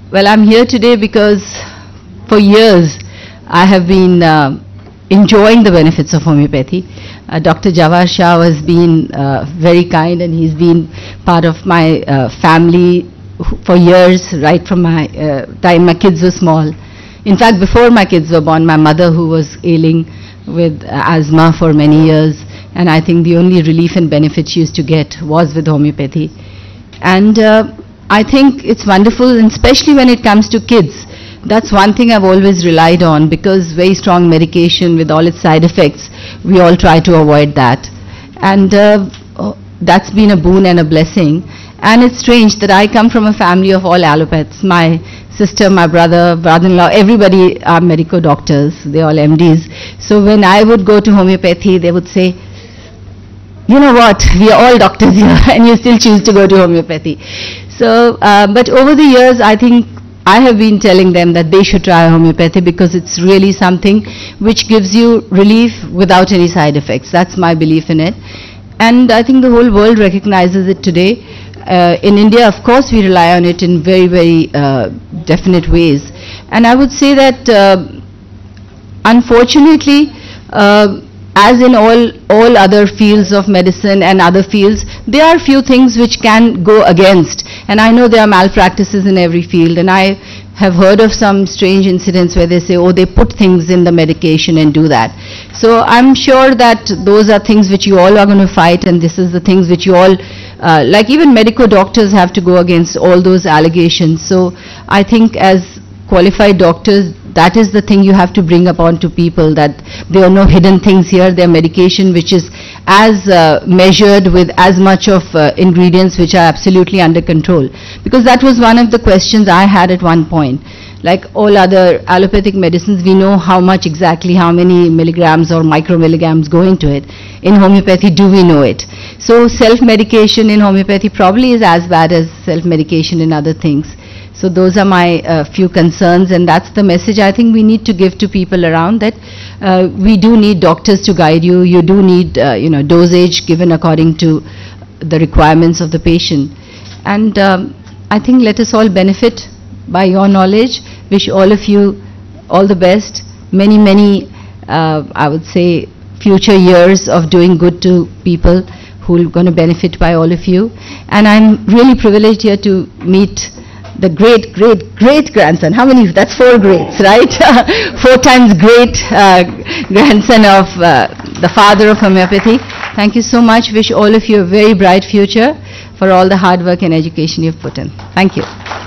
Well, I'm here today because for years I have been enjoying the benefits of homeopathy. Dr. Jawahar Shah has been very kind, and he's been part of my family for years, right from my time my kids were small. In fact, before my kids were born, my mother, who was ailing with asthma for many years, and I think the only relief and benefit she used to get was with homeopathy. And I think it's wonderful, and especially when it comes to kids. That's one thing I've always relied on, because very strong medication with all its side effects, we all try to avoid that. And that's been a boon and a blessing. And it's strange that I come from a family of all allopaths. My sister, my brother, brother-in-law, everybody are medical doctors. They're all MDs. So when I would go to homeopathy, they would say, you know what, we are all doctors here and you still choose to go to homeopathy. So, but over the years, I think I have been telling them that they should try homeopathy, because it's really something which gives you relief without any side effects. That's my belief in it. And I think the whole world recognizes it today. In India, of course, we rely on it in very, very definite ways. And I would say that, unfortunately, as in all other fields of medicine and other fields, there are few things which can go against. And I know there are malpractices in every field, and I have heard of some strange incidents where they say, oh, they put things in the medication and do that. So I'm sure that those are things which you all are going to fight, and this is the things which you all, like even medical doctors have to go against all those allegations. So I think as qualified doctors, that is the thing you have to bring upon to people, that there are no hidden things here. There are medication which is as measured with as much of ingredients which are absolutely under control. Because that was one of the questions I had at one point. Like all other allopathic medicines, we know how much exactly, how many milligrams or micromilligrams go into it. In homeopathy, do we know it? So self-medication in homeopathy probably is as bad as self-medication in other things. So those are my few concerns, and that's the message I think we need to give to people around, that we do need doctors to guide you. You do need dosage given according to the requirements of the patient. And I think let us all benefit by your knowledge. Wish all of you all the best. Many, many, I would say, future years of doing good to people who are going to benefit by all of you. And I'm really privileged here to meet the great-great-great-grandson. How many? That's 4 greats, right? 4 times great grandson of the father of homeopathy. Thank you so much. Wish all of you a very bright future for all the hard work and education you've put in. Thank you.